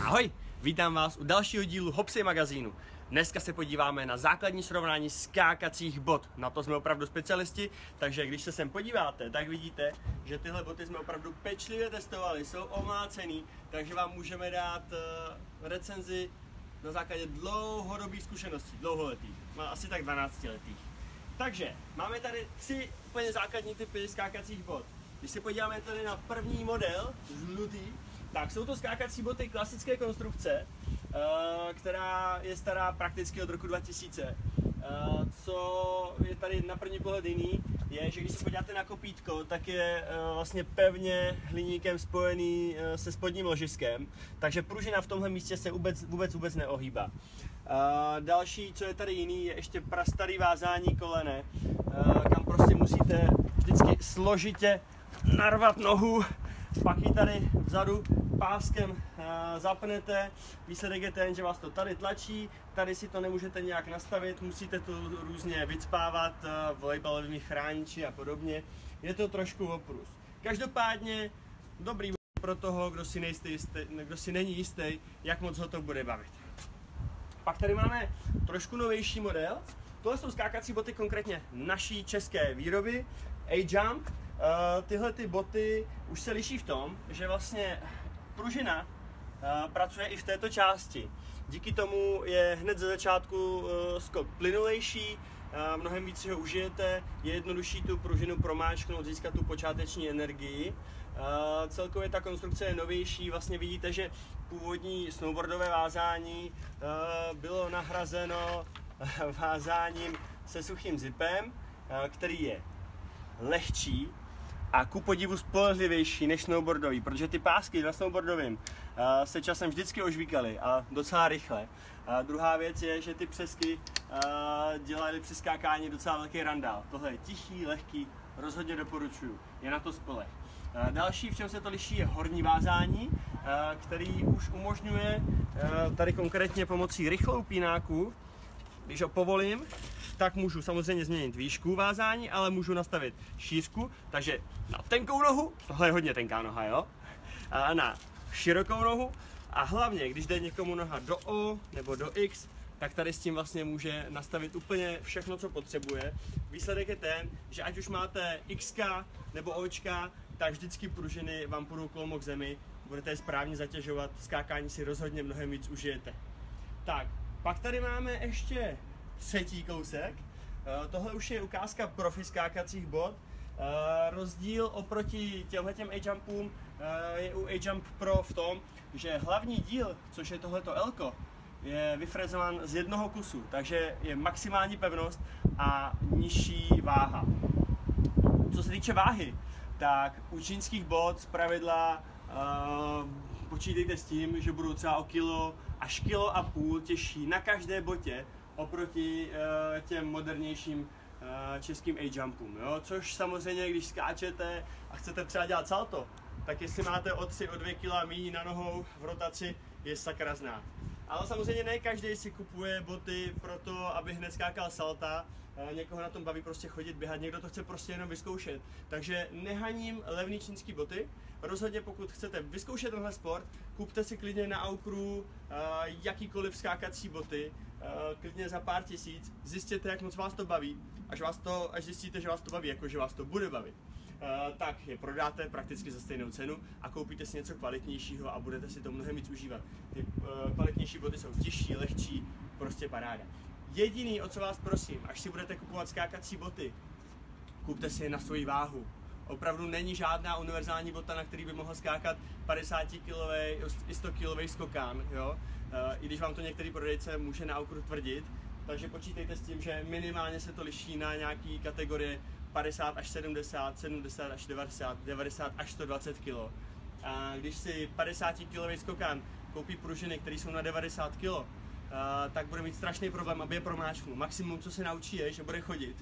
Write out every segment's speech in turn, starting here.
Ahoj, vítám vás u dalšího dílu Hopsy magazínu. Dneska se podíváme na základní srovnání skákacích bot. Na to jsme opravdu specialisti, takže když se sem podíváte, tak vidíte, že tyhle boty jsme opravdu pečlivě testovali, jsou omlácený, takže vám můžeme dát recenzi na základě dlouhodobých zkušeností, dlouholetých, asi tak 12 letých. Takže máme tady 3 úplně základní typy skákacích bot. Když se podíváme tady na první model, žlutý, tak jsou to skákací boty klasické konstrukce, která je stará prakticky od roku 2000. Co je tady na první pohled jiný, je, že když se podíváte na kopítko, tak je vlastně pevně hliníkem spojený se spodním ložiskem, takže pružina v tomhle místě se vůbec neohýbá. Další, co je tady jiný, je ještě prastarý vázání kolene, kam prostě musíte vždycky složitě narvat nohu, pak ji tady vzadu páskem zapnete, výsledek je ten, že vás to tady tlačí, tady si to nemůžete nějak nastavit, musíte to různě vycpávat, volejbalovými chrániči a podobně, je to trošku oprus. Každopádně dobrý pro toho, kdo si není jistý, jak moc ho to bude bavit. Pak tady máme trošku novější model, tohle jsou skákací boty konkrétně naší české výroby, A-Jump. Tyhle ty boty už se liší v tom, že vlastně pružina pracuje i v této části. Díky tomu je hned ze začátku skok plynulejší, mnohem víc si ho užijete, je jednodušší tu pružinu promáčknout, získat tu počáteční energii. Celkově ta konstrukce je novější, vlastně vidíte, že původní snowboardové vázání bylo nahrazeno vázáním se suchým zipem, který je lehčí a ku podivu spolehlivější než snowboardový, protože ty pásky na snowboardovým se časem vždycky ožvíkaly a docela rychle. Druhá věc je, že ty přesky dělaly při skákání docela velký randál. Tohle je tichý, lehký, rozhodně doporučuju, je na to spoleh. Další, v čem se to liší, je horní vázání, který už umožňuje tady konkrétně pomocí rychlou pínáku, když ho povolím, tak můžu samozřejmě změnit výšku vázání, ale můžu nastavit šířku, takže na tenkou nohu, tohle je hodně tenká noha, jo? A na širokou nohu a hlavně, když jde někomu noha do O nebo do X, tak tady s tím vlastně může nastavit úplně všechno, co potřebuje. Výsledek je ten, že ať už máte X nebo Očka, tak vždycky pružiny vám půjdou kloumou k zemi, budete je správně zatěžovat, skákání si rozhodně mnohem víc užijete. Tak, pak tady máme ještě třetí kousek. Tohle už je ukázka profi skákacích bot. Rozdíl oproti těmhletěm A-Jumpům je u A-Jump Pro v tom, že hlavní díl, což je tohleto L-ko, je vyfrezován z jednoho kusu, takže je maximální pevnost a nižší váha. Co se týče váhy, tak u čínských bot zpravidla počítejte s tím, že budou třeba o kilo až kilo a půl těžší na každé botě oproti těm modernějším českým A-Jumpům, jo? Což samozřejmě, když skáčete a chcete třeba dělat salto, tak jestli máte o 2 kg míň na nohou v rotaci, je sakra znát. Ale samozřejmě ne každý si kupuje boty pro to, aby hned skákal salta, někoho na tom baví prostě chodit, běhat, někdo to chce prostě jenom vyzkoušet. Takže nehaním levný čínský boty, rozhodně pokud chcete vyzkoušet tenhle sport, kupte si klidně na Aukru jakýkoliv skákací boty, klidně za pár tisíc, zjistěte, jak moc vás to baví, až zjistíte, že vás to baví, jako že vás to bude bavit. Tak je prodáte prakticky za stejnou cenu a koupíte si něco kvalitnějšího a budete si to mnohem víc užívat. Ty kvalitnější boty jsou těžší, lehčí, prostě paráda. Jediný, o co vás prosím, až si budete kupovat skákací boty, kupte si je na svoji váhu. Opravdu není žádná univerzální bota, na který by mohl skákat 50 kg i 100 kg skokán, jo? I když vám to některý prodejce může na Aukru tvrdit, takže počítejte s tím, že minimálně se to liší na nějaký kategorie 50 až 70, 70 až 90, 90 až 120 kg. A když si 50 kg skokán koupí pružiny, které jsou na 90 kg, tak bude mít strašný problém, aby je promáčknul. Maximum, co se naučí, je, že bude chodit.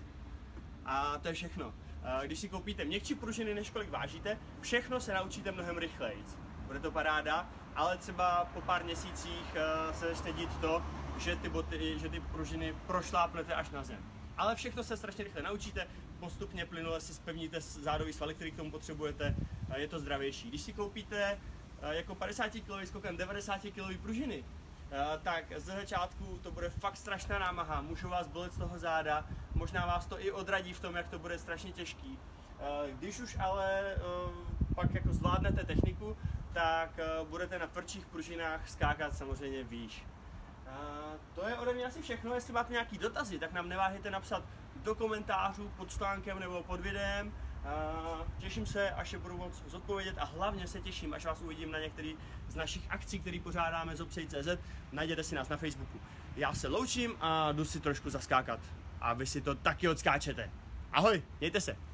A to je všechno. Když si koupíte měkčí pružiny, než kolik vážíte, všechno se naučíte mnohem rychleji. Bude to paráda, ale třeba po pár měsících se začne dít to, že ty pružiny prošlápnete až na zem. Ale všechno se strašně rychle naučíte, postupně plynule si zpevníte zádový svaly, který k tomu potřebujete, je to zdravější. Když si koupíte jako 50 kg skokem 90 kg pružiny, tak ze začátku to bude fakt strašná námaha, můžou vás bolet z toho záda, možná vás to i odradí v tom, jak to bude strašně těžký. Když už ale pak jako zvládnete techniku, tak budete na tvrdších pružinách skákat samozřejmě výš. To je ode mě asi všechno. Jestli máte nějaký dotazy, tak nám neváhejte napsat do komentářů pod článkem nebo pod videem. Těším se, až je budu moct zodpovědět, a hlavně se těším, až vás uvidím na některé z našich akcí, které pořádáme z Obsej.cz. Najděte si nás na Facebooku. Já se loučím a jdu si trošku zaskákat. A vy si to taky odskáčete. Ahoj, mějte se!